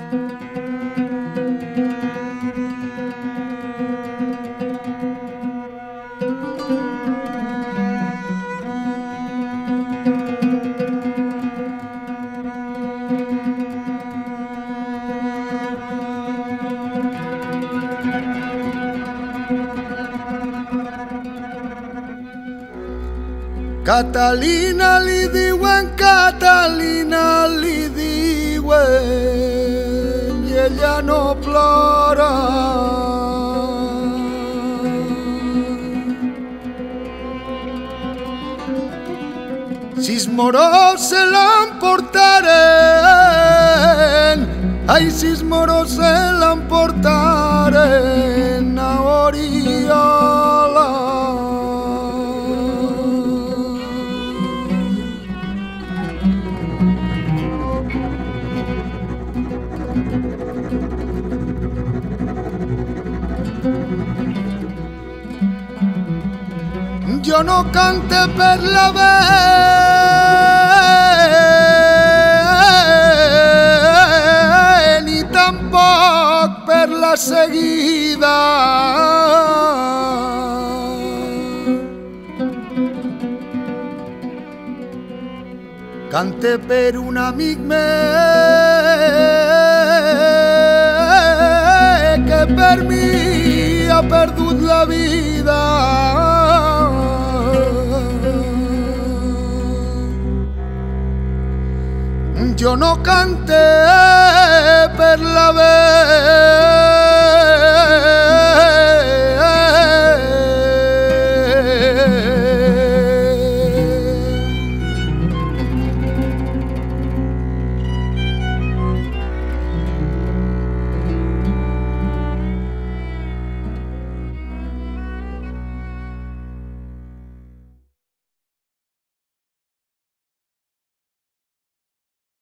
Catalina li diuen, Catalina li diuen, i ella no plora. Sis moros se l'emportaren, ai, sis moros se l'emportaren a Oriola. Jo no cante per la ve ni tampoc per la seguida. Cante per un amic meu que per mi ha perdut la vida. Jo no cante per la ve